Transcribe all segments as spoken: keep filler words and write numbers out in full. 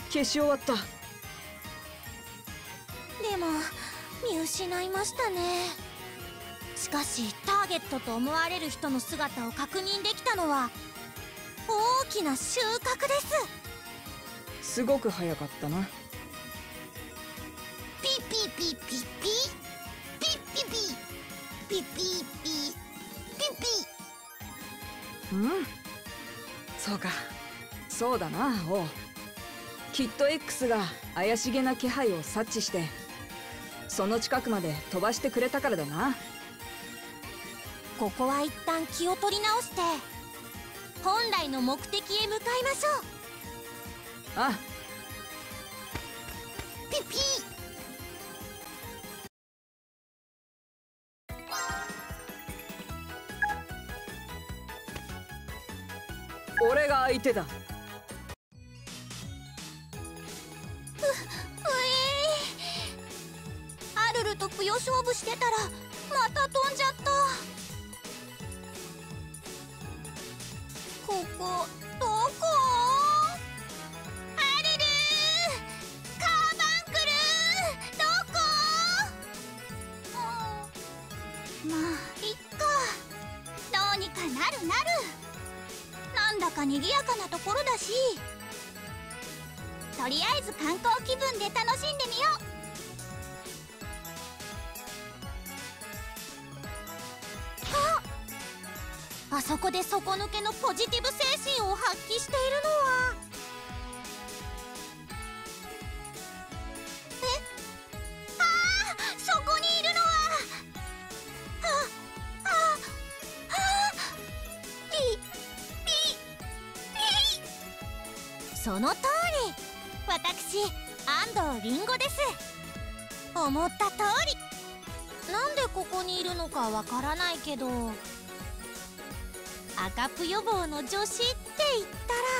消し終わった。 でも見失いましたね。しかしターゲットと思われる人の姿を確認できたのは大きな収穫です。 すごく早かったな。 ピピピピピピピピピピピピピうん、そうか、そうだな。おう、きっと X が怪しげな気配を察知してその近くまで飛ばしてくれたからだな。 ここは一旦気を取り直して本来の目的へ向かいましょう。 ああ、 ピピ。 俺が相手だ。 う、うえー、アルルとぷよ勝負してたらまた飛んじゃった。ここどこ？アルルー、カーバンクルー、どこ？うん、まあいっか、どうにかなるなる。なんだか賑やかなところだし、とりあえず観光気分で楽しんでみよう。あ、あそこで底抜けのポジティブ精神を発揮しているのは、え、ああ、そこにいるのは、ああああ、ピピピ。その通り、私安藤りんごです。思った通り。なんでここにいるのかわからないけど、赤ぷよ坊の助手って言ったら、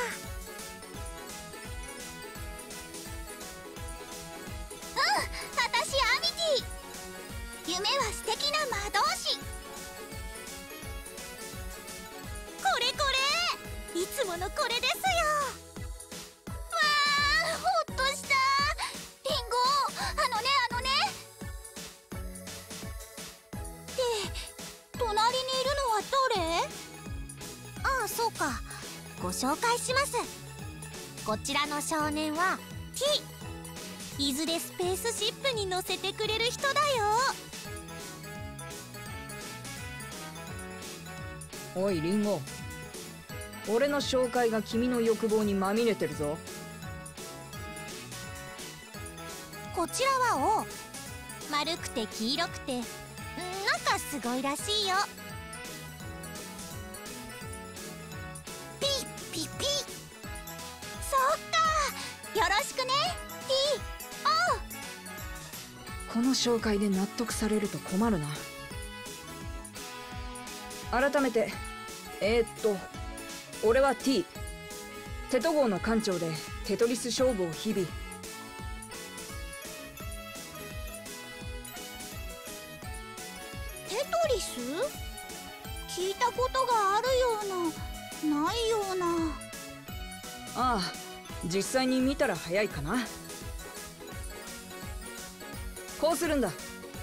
うん、私アミティ。夢は素敵な魔導士。これこれ、いつものこれですよ。わあ、ほっとした。リンゴ、あのねあのね。で、隣にいるのは誰？ああ、そうか。ご紹介します。こちらの少年は T。 いずれスペースシップに乗せてくれる人だよ。 おいリンゴ、俺の紹介が君の欲望にまみれてるぞ。 こちらは王。丸くて黄色くて、なんかすごいらしいよ。ピピ。そっか、よろしくね T。 おう。 この紹介で納得されると困るな。改めて、えー、っと俺は T。 テト号の艦長でテトリス勝負を日々。 テトリス？聞いたことがあるような、ないような。 ああ、実際に見たら早いかな。こうするんだ。 うわ、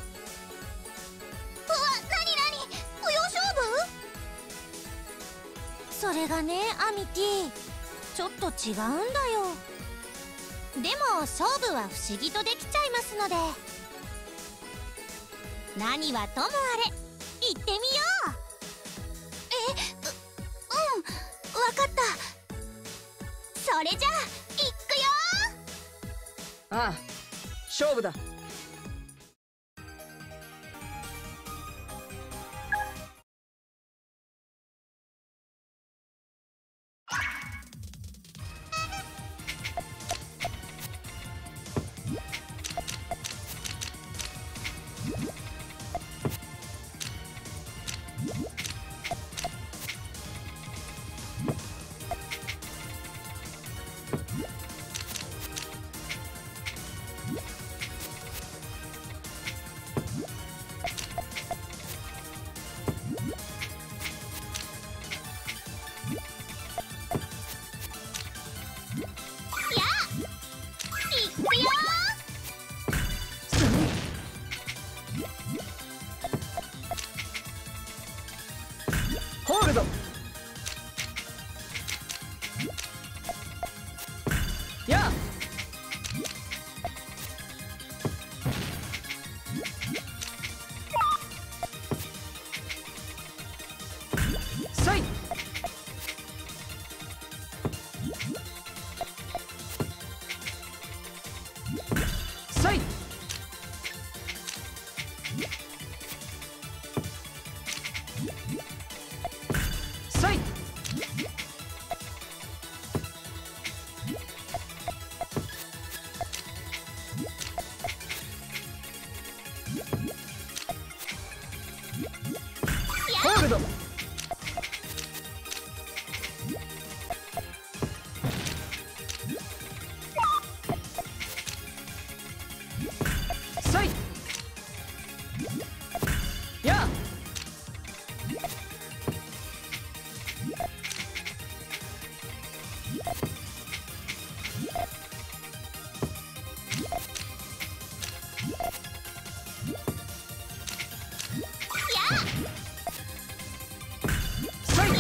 なになに、ぷよ勝負？それがね、アミティ、ちょっと違うんだよ。でも勝負は不思議とできちゃいますので、何はともあれ行ってみよう。え、う、うん、わかった。それじゃあ行くよ。 ああ、勝負だ。 そい。ホールド。そい。やあ。そい。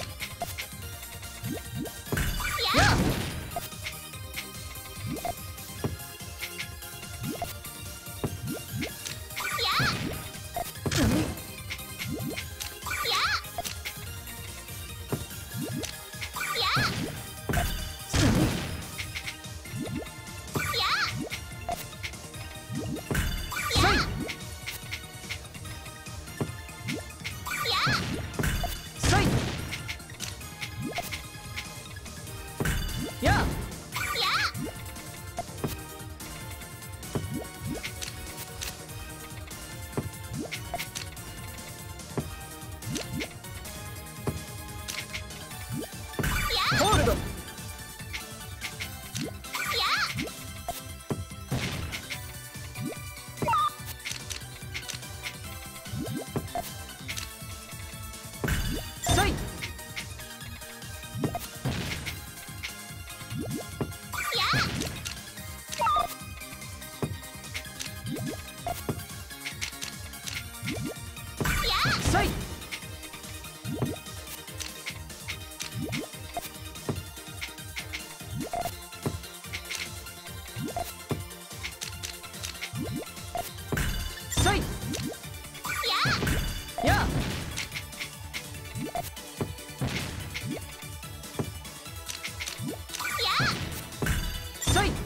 やあ。そい。やあ。ホールド。そい。そい。そい。やあ。そい。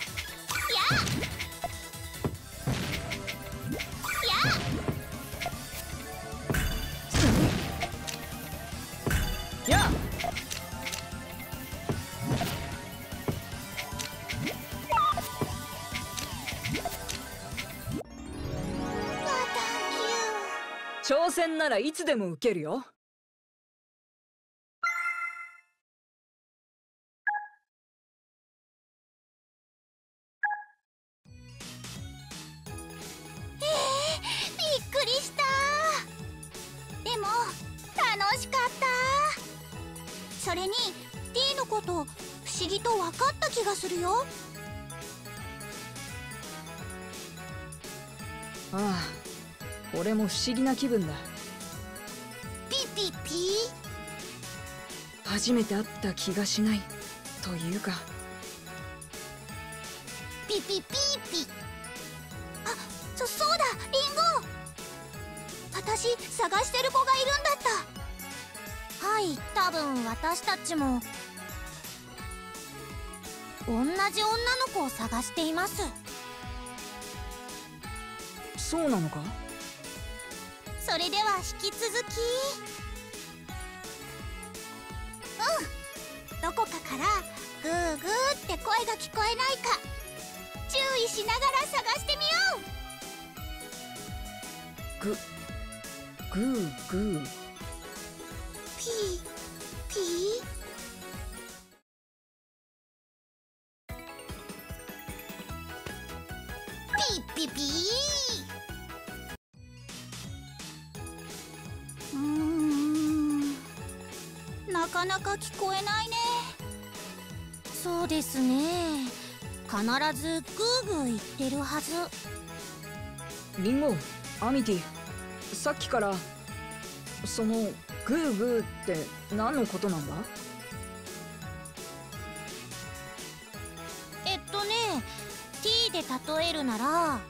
やあ。挑戦ならいつでも受けるよ。 びっくりした。でも楽しかった。それに T のこと不思議と分かった気がするよ。 ああ、俺も不思議な気分だ。 ピピピ。 初めて会った気がしないというか。 ピピピピ。あ、そそうだ、リンゴ。私探してる子がいるんだった。はい、多分私たちも同じ女の子を探しています。 そうなのか？ それでは引き続き、うん、どこかからグーグーって声が聞こえないか注意しながら探してみよう。 ググーグー。 ピーピー。ピーピーピー。うーん、なかなか聞こえないね。そうですね、必ずグーグー言ってるはず。 リンゴ、アミティ、さっきからそのグーグーって何のことなんだ？ えっとね、 T で例えるなら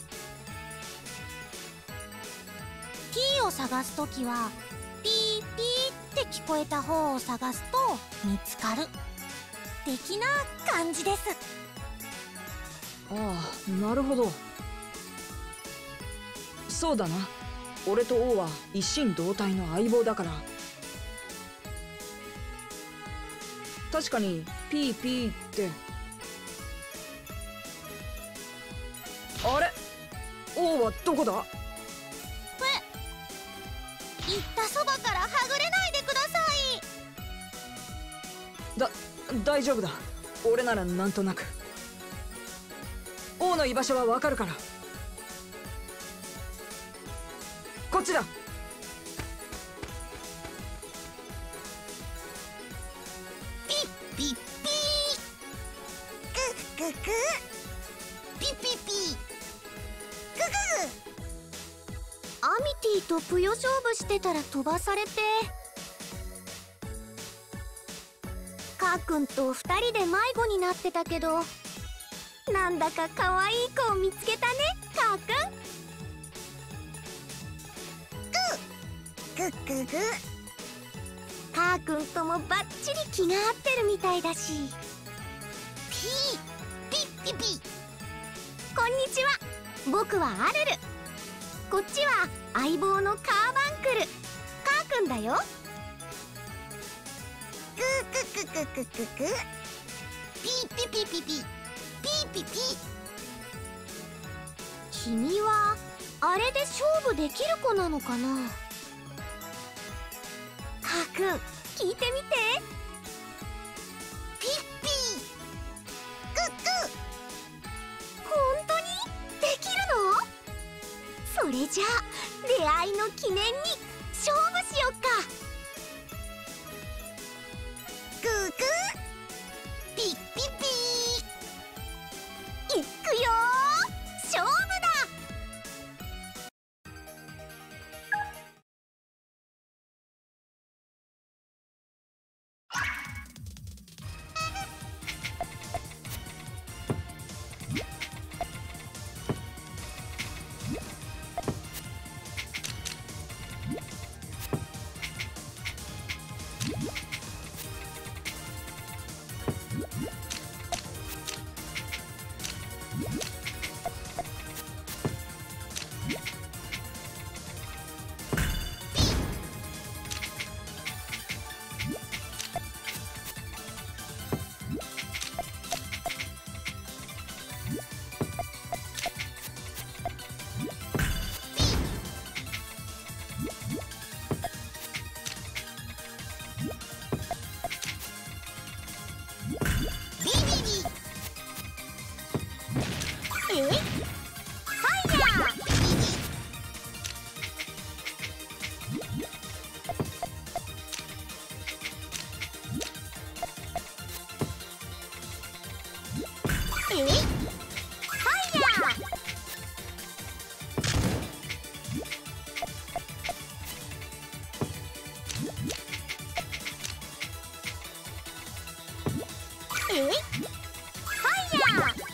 T を探すときはピーピーって聞こえた方を探すと見つかる的な感じです。 ああ、なるほど。 そうだな。俺と王は一心同体の相棒だから。確かにピーピーって。あれ、王はどこだ？ え、行ったそばからはぐれないでください。 だ大丈夫だ。俺ならなんとなく。王の居場所はわかるから。こっちだ。 ピッピッピー、グッグッグー、ピッピッピー、ググー。アミティとぷよ勝負してたら飛ばされて、カーくんと二人で迷子になってたけど、なんだか可愛い子を見つけたね、カーくん。グッグッグー。カーくんともバッチリ気が合ってるみたいだし。ピー、ピッピピ。こんにちは、僕はアルル。こっちは相棒のカーバンクル、カーくんだよ。グーグッグッグッグッグッグー。ピーピピピピ、ピーピピ。君はあれで勝負できる子なのかな。カーくん、聞いてみて。ピッピー、グッグー。本当にできるの？それじゃあ出会いの記念に勝負しよっか。グーグー、ピッピピー。いくよー、勝負だ。え？ファイヤー！え？ファイヤー！え？ファイヤー！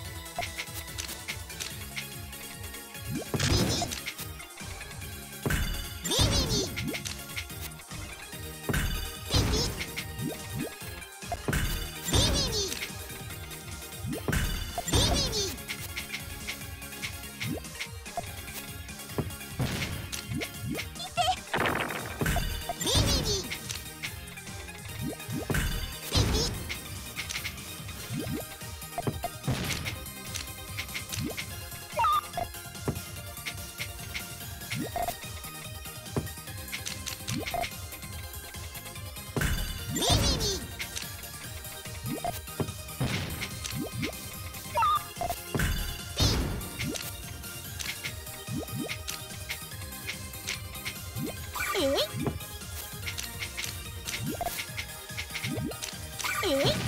え？え？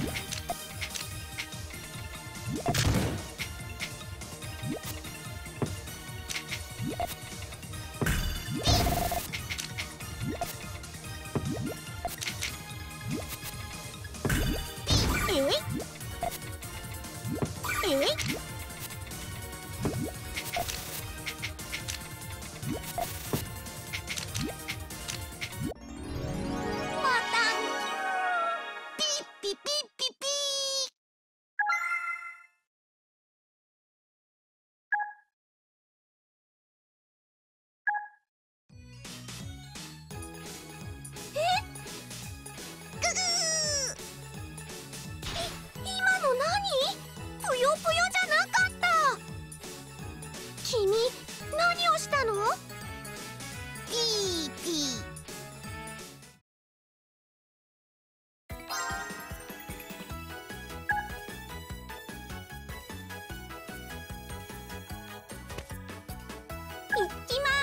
行きま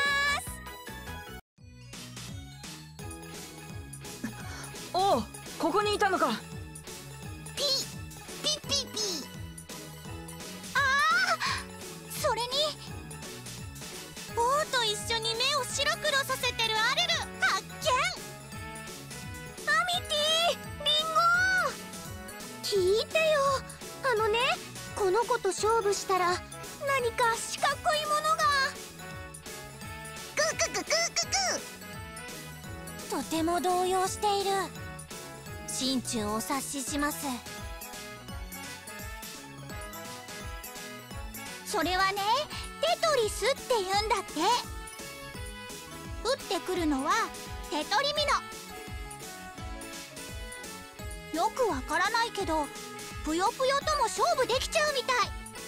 ーす。 おう、ここにいたのか。 ピピピピ。ああ、それに王と一緒に目を白黒させてるアルル発見。アミティ、リンゴ聞いてよ。あのね、この子と勝負したら何か四角いものが。クククククク。とても動揺している。心中お察しします。それはね、テトリスって言うんだって。降ってくるのはテトリミノ。よくわからないけどぷよぷよとも勝負できちゃうみたい。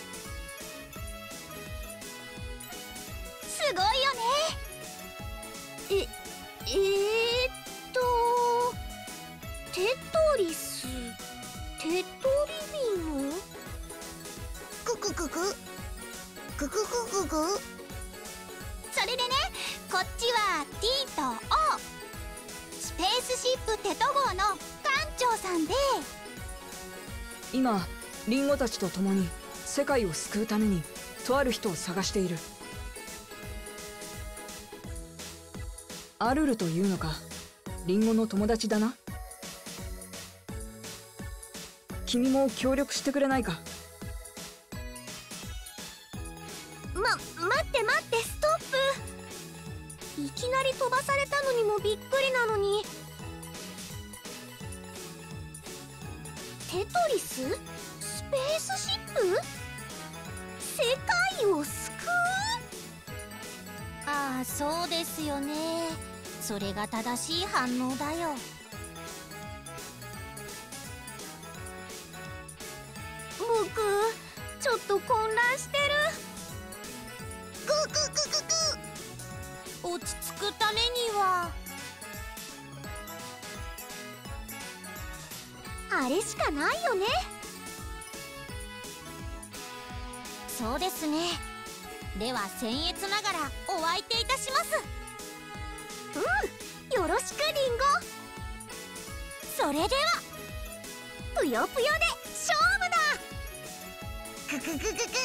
すごいよね。ええー、っとテトリス、テトリミム。ククククククククク。それでね、こっちは T と O、 スペースシップテト号の艦長さんで、 今リンゴたちと共に世界を救うためにとある人を探している。アルルというのか。リンゴの友達だな。君も協力してくれないか。 ま、待って待って、ストップ。いきなり飛ばされたのにもびっくりなのに。テトリス？スペースシップ？世界を救う？ああ、そうですよね。それが正しい反応だよ。僕、ちょっと混乱してる。グググググ。落ち着くためにはあれしかないよね。そうですね。では僭越ながらお相手いたします。うん、よろしくリンゴ。それではぷよぷよで勝負だ。グググググググググ。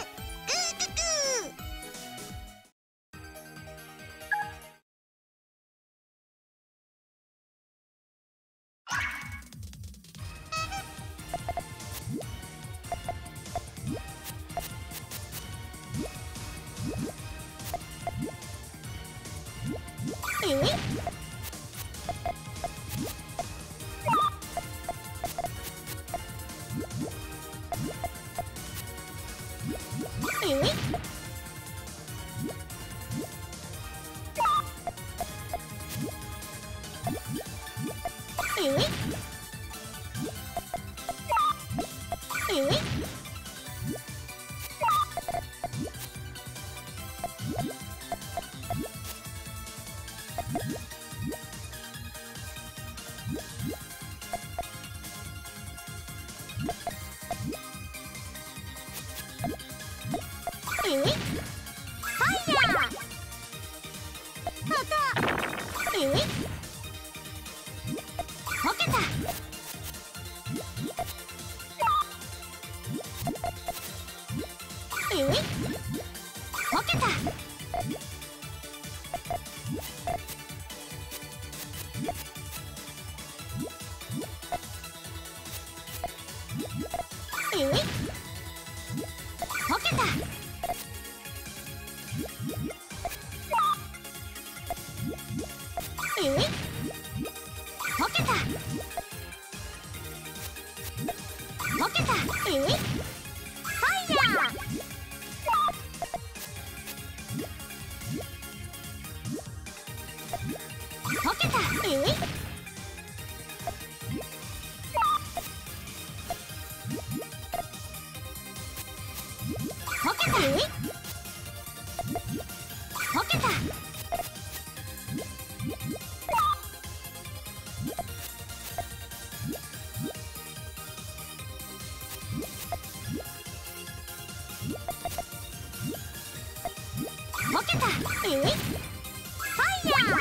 えいファイヤー。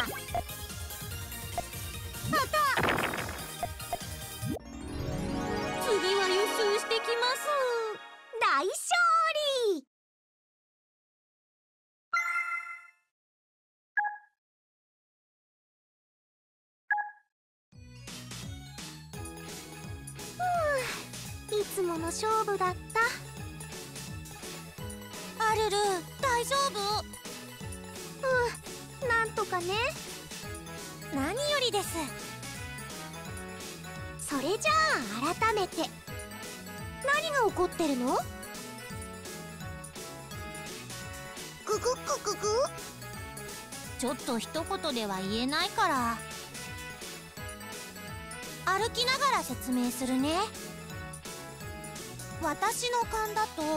また次は予習してきます。大勝利。いつもの勝負だった。アルル、大丈夫？うん、なんとかね。何よりです。それじゃあ改めて何が起こってるの？ググッグググ。ちょっと一言では言えないから歩きながら説明するね。私の勘だと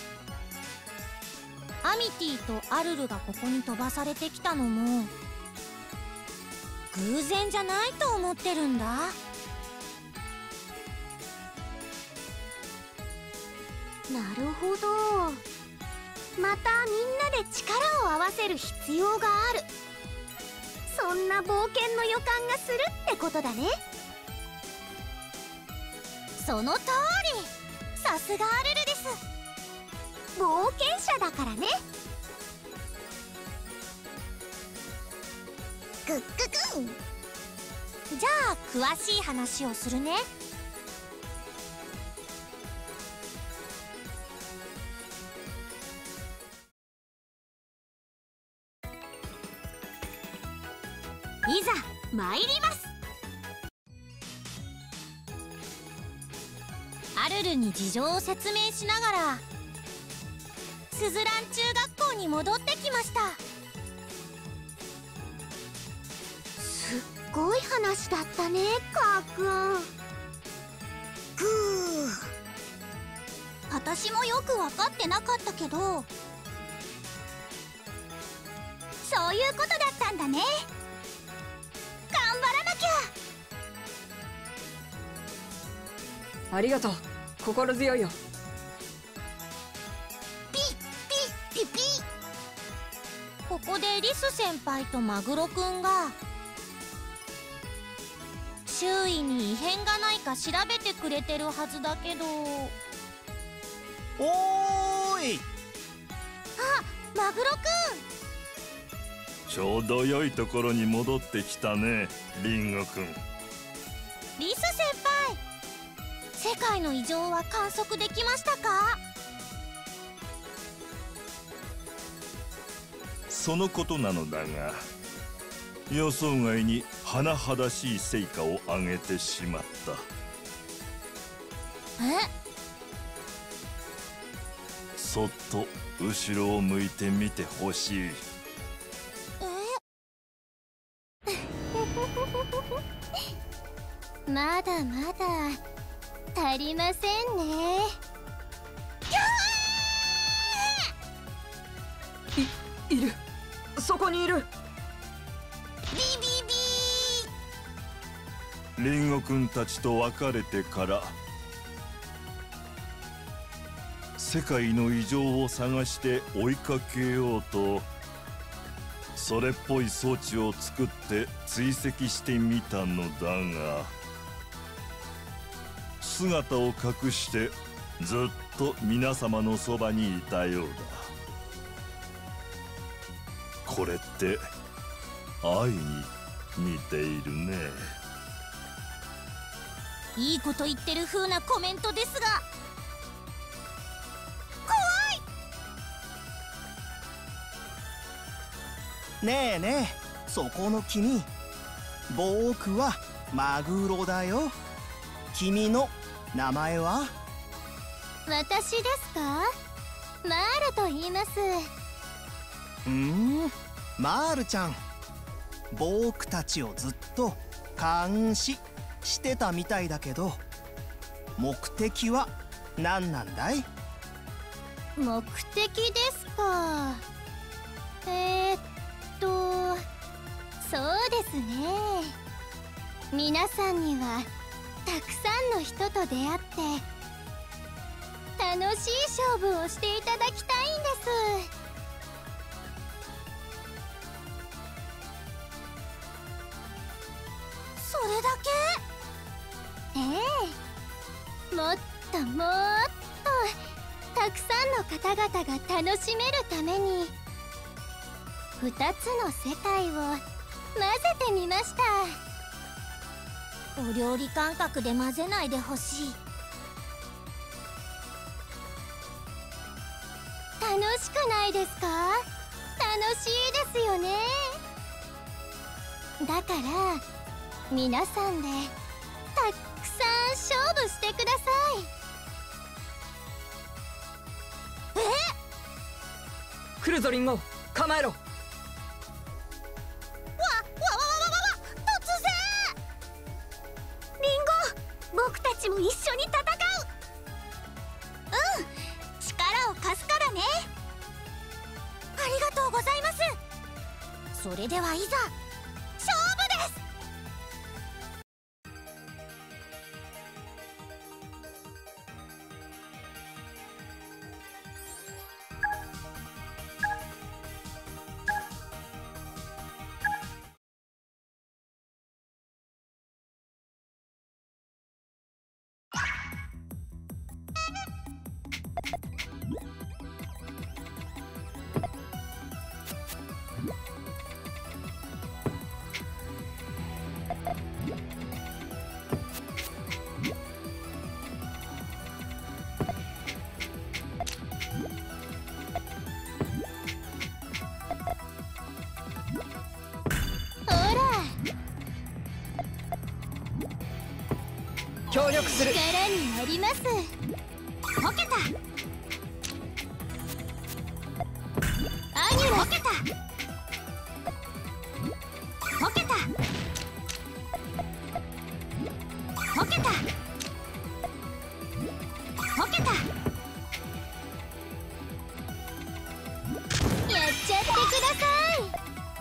アミティとアルルがここに飛ばされてきたのも偶然じゃないと思ってるんだ。なるほど。またみんなで力を合わせる必要がある。そんな冒険の予感がするってことだね。その通り。さすがアルルです。冒険者だからね。グッググン。じゃあ詳しい話をするね。いざ参ります。アルルに事情を説明しながらスズラン中学校に戻ってきました。すっごい話だったね、カーくん。ぐー。私もよく分かってなかったけど、そういうことだったんだね。頑張らなきゃ。 ありがとう。心強いよ。 ピッピッピピ。ここでリス先輩とマグロくんが周囲に異変がないか調べてくれてるはずだけど。 おーい。 あ、マグロくん。ちょうど良いところに戻ってきたね、リンゴくん。 リス先輩、世界の異常は観測できましたか？ そのことなのだが、予想外に甚だしい成果を上げてしまった。 え？ そっと後ろを向いてみてほしい。 え？まだまだ足りませんね。 い、いる。そこにいる。 ビビビー。 リンゴくんたちと別れてから世界の異常を探して追いかけようとそれっぽい装置を作って追跡してみたのだが、姿を隠してずっと皆様のそばにいたようだ。これって愛に似ているね。 いいこと言ってる風なコメントですが、 ねえねえ、そこの君。僕はマグロだよ。君の名前は？ 私ですか？マールと言います。 うーん、マールちゃん。僕たちをずっと監視してたみたいだけど、目的は何なんだい？ 目的ですか。えー、っとそうですね。皆さんにはたくさんの人と出会って楽しい勝負をしていただきたいんです。 れだけ？ええ、もっともっとたくさんの方々が楽しめるためにふたつの世界を混ぜてみました。お料理感覚で混ぜないでほしい。楽しくないですか？楽しいですよね。だから皆さんでたくさん勝負してください。え？ 来るぞリンゴ、構えろ。 わわわわわわ突然！リンゴ、僕たちも一緒に戦う。うん、力を貸すからね。ありがとうございます。それではいざ勝負です。 協力する。 力になります。溶けた。アニュラス。溶けた。溶けた。溶けた。溶けた。やっちゃってください。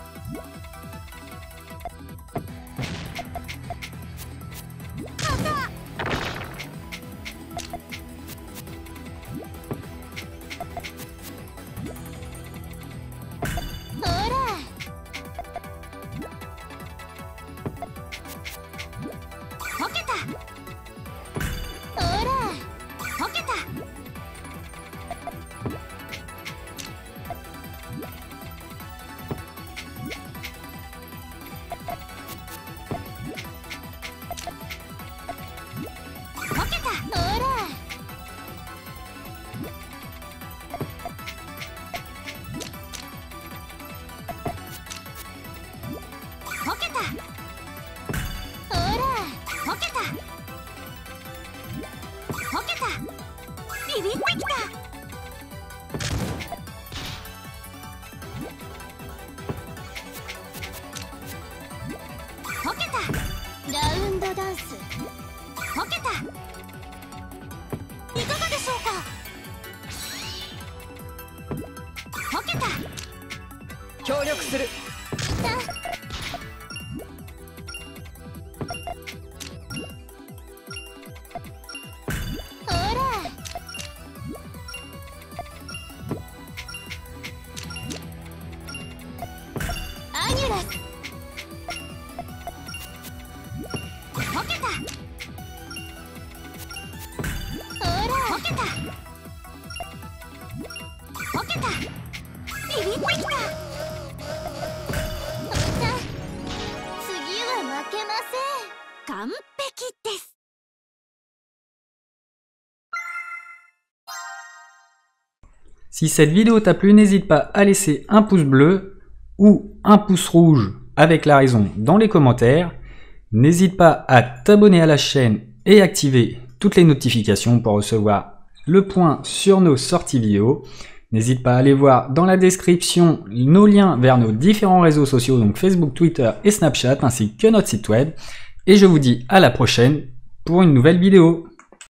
ビビってきた。溶けた。ラウンドダンス。溶けた。いかがでしょうか。溶けた。 協力する。 Si cette vidéo t'a plu, n'hésite pas à laisser un pouce bleu ou un pouce rouge avec la raison dans les commentaires. N'hésite pas à t'abonner à la chaîne et activer toutes les notifications pour recevoir le point sur nos sorties vidéo. N'hésite pas à aller voir dans la description nos liens vers nos différents réseaux sociaux, donc Facebook, Twitter et Snapchat, ainsi que notre site web. Et je vous dis à la prochaine pour une nouvelle vidéo.